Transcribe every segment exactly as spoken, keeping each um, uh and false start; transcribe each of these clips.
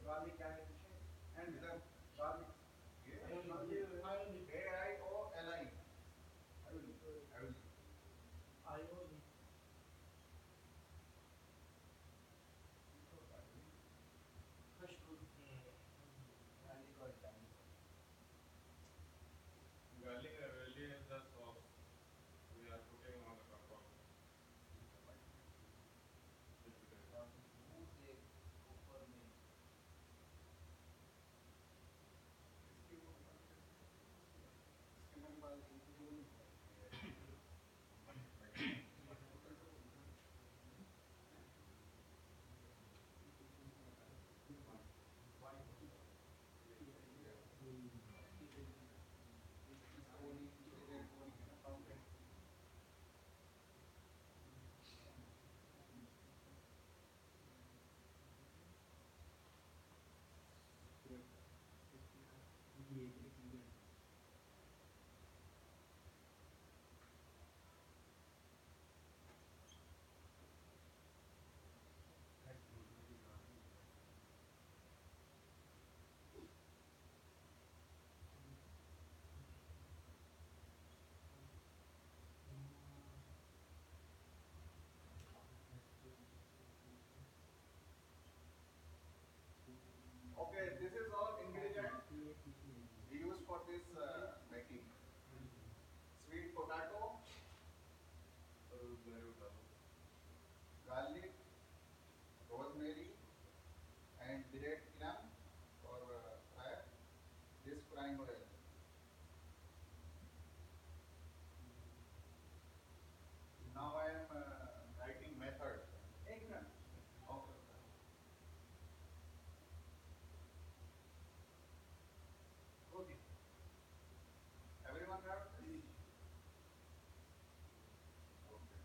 Garlic and efficient. And without garlic. Yeah. Aioli. Aioli. A I O L I. Aioli. Aioli. Aioli. Khushbu. Garlic or Italian sauce. Garlic ravioli is the sauce we are putting on the kappa. Chapati Chili potato. और smooth एक ऊपर में इसके वो बात करते हैं इसके मेरे पास एक वो नहीं है ये बटर पोटैटो वाइट इसका वो नहीं रेड वो नहीं है ना powder Okay, this is all ingredient we use for this uh, making. Sweet potato, Rosemary डालो. garlic, rosemary, and grated onion for uh, fry. This frying oil. Now I am uh, writing method. एक minute. Okay. Okay. Everyone have this? Okay.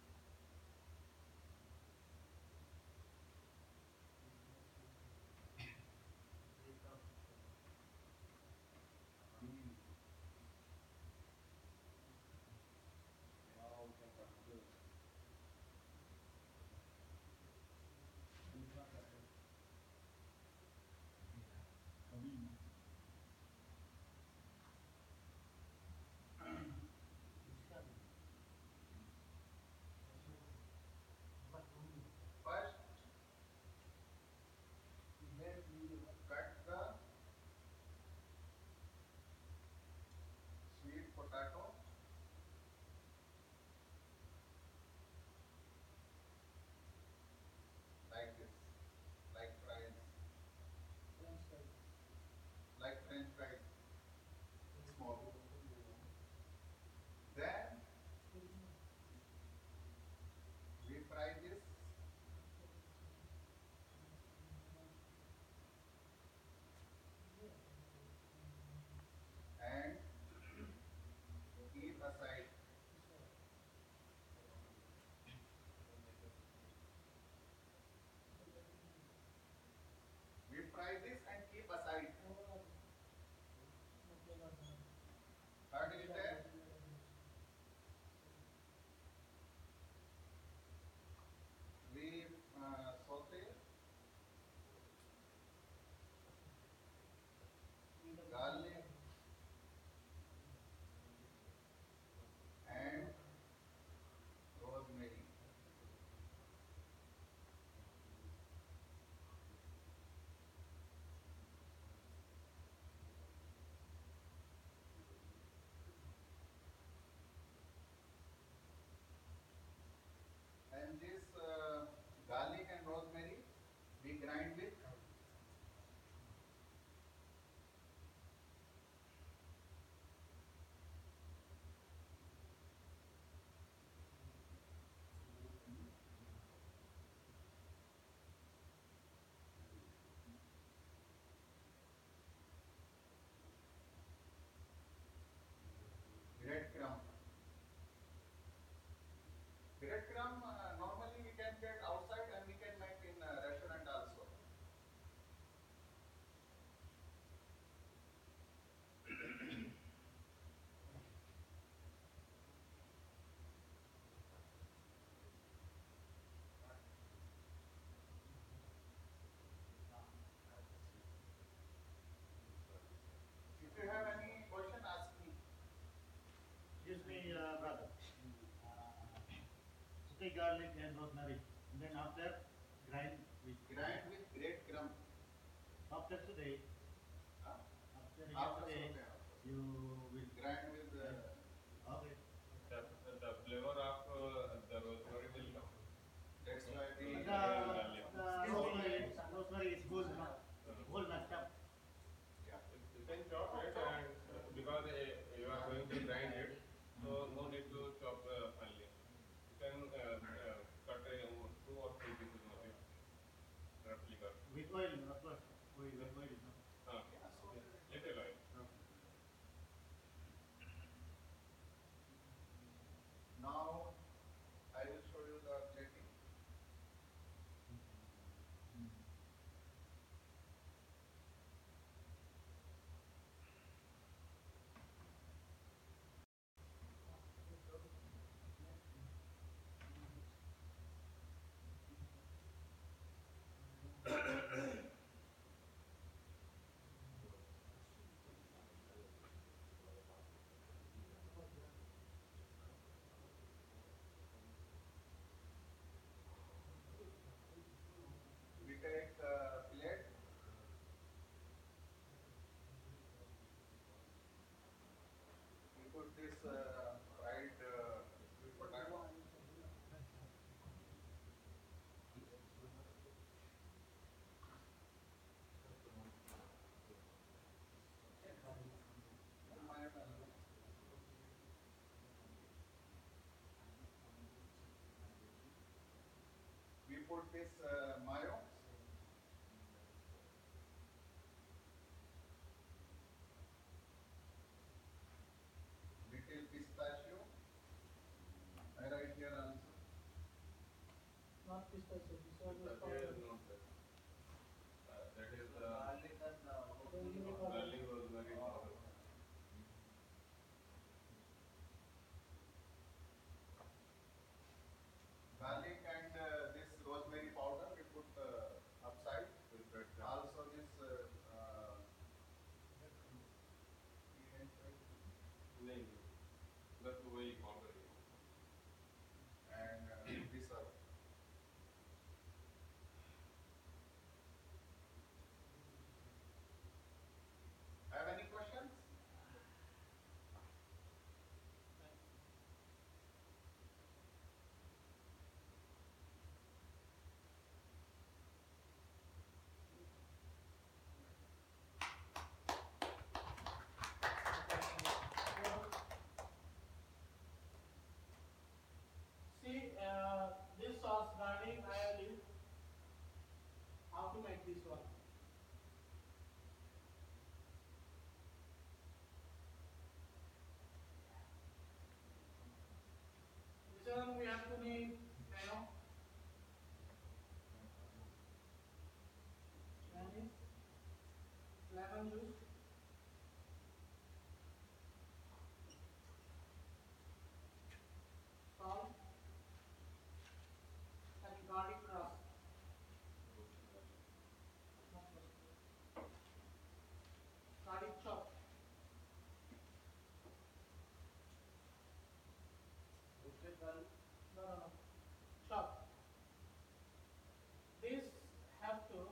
garlic and rosemary. And then after grind with Grind with great crumb. after today, Huh? after After yesterday, sote, after you will grind with uh, okay. The, the flavor of uh, the rosemary will come. that's why The we garlic. the rosemary, rosemary is good, no? Whole messed up. yeah. You can chop it and uh, because uh, you are going to grind it, so no need to chop uh, finely. You can uh, uh, cut uh, two or three pieces only, roughly cut. With oil, of course. Oil, with oil, no? Uh, Yeah, so little oil. Okay. now I will show you the plating. We take uh, plate. We put this uh, fried uh, sweet potato. We put this uh, mayo. Little pistachio. I write here also. Not pistachio. Pistachio is That is not that. Uh, that is the garlic and rosemary powder. garlic rosemary powder. Garlic and uh, this rosemary powder we put uh, upside. With red pepper. Also this uh, uh, नहीं बस वही powder he and uh, this herb. Have any questions? See, uh, this sauce garlic I will how to make this one. This one we have to need mayo, mayonnaise, lemon juice, salt, and garlic crust. Not roasted. Garlic chop. Roasted garlic. No, no, no. Chop. This have to,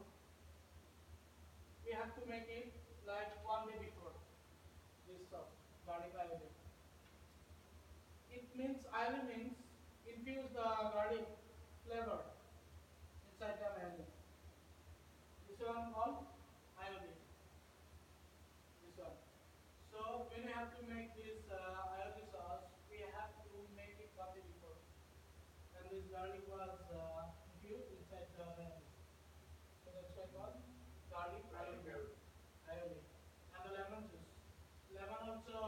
we have to make it like one day before. This sauce, garlic aioli. It means aioli means infuse the garlic flavor inside the mayonnaise. This one called aioli. This one. So when we have to make this uh, aioli sauce, we have to make it one day before. And this garlic was uh, infused inside the mayonnaise. So that's why called garlic Garlic aioli. Aioli. And the lemon juice. Lemon also,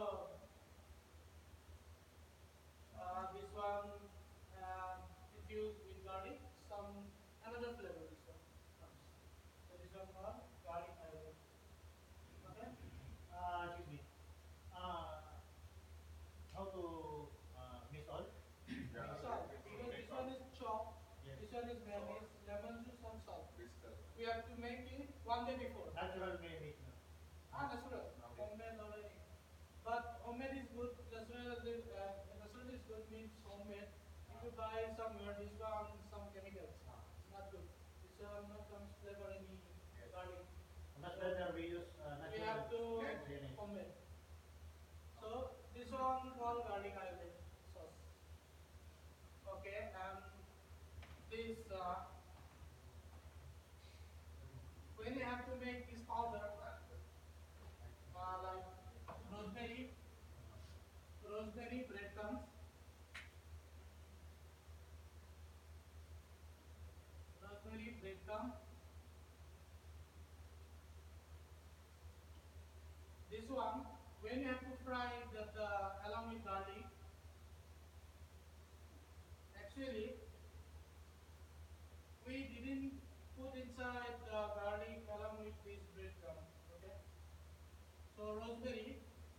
uh, this one uh, infused with garlic, some another flavor this one comes. So this one called garlic aioli. Okay? Uh, excuse me. Uh, how to uh, mix all? Yeah. Salt. Because this one is chopped, Yes. this one is mayonnaise, lemon juice and salt. Whisker. We have to make it one day before. Natural mayonnaise. No? Ah, natural. Okay. Homemade already. But homemade is good. Natural is, uh, natural is good means homemade. If if you buy somewhere, this one some chemicals. It's not good. This one not comes flavor any garlic. Much better we use uh, We natural have to mayonnaise. homemade. So this one called garlic aioli sauce. Okay, and this uh, when you have to make this powder, uh, like rosemary, rosemary breadcrumbs, rosemary breadcrumb. This one, when you have to fry that uh, along with garlic, actually we didn't put inside the garlic along with this breadcrumb. Okay, so rosemary,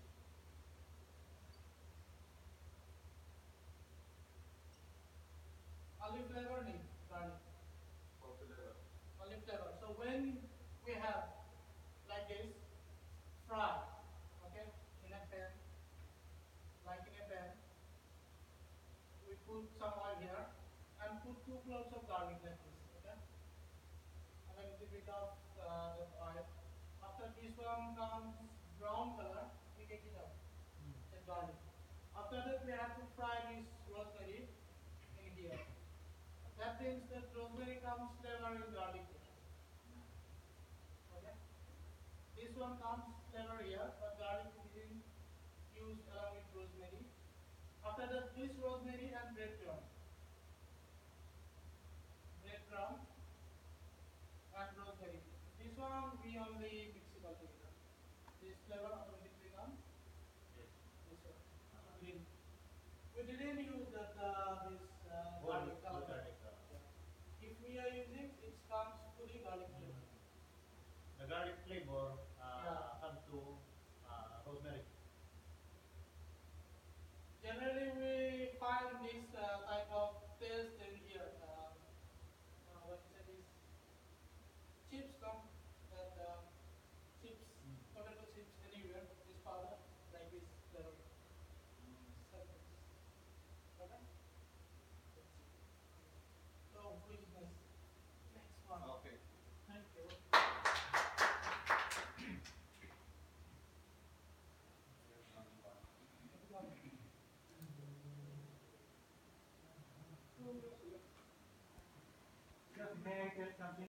olive flavor need garlic, For flavor. olive flavor. So when we have like this fry, okay, in a pan, like in a pan, we put some oil here and put two cloves of garlic like this, okay, and a little bit of uh, that oil. After this one comes brown color, we take it out, the garlic. After that, we have to fry this rosemary in here. That means that rosemary comes flavor in garlic here. Okay. This one comes flavor here, but garlic we didn't use along with rosemary. After that, this rosemary and breadcrumb. Breadcrumb and rosemary. This one we only mix it all together. This flavor automatically comes. Yes. This one. Green. We didn't use that uh, this uh, Whole, garlic whole color. garlic. Uh, Yeah. If we are using, it comes fully garlic flavor. the garlic flavor uh, Yeah. comes to uh, rosemary. Generally, we find this uh, type of taste in here. Um, uh, what is it? Is chips, no? That uh, chips, Mm. tomato chips anywhere. This powder, like this flavor. Something. Okay. That's it. So, who is next? Next one. Okay. Thank you. May I tell something?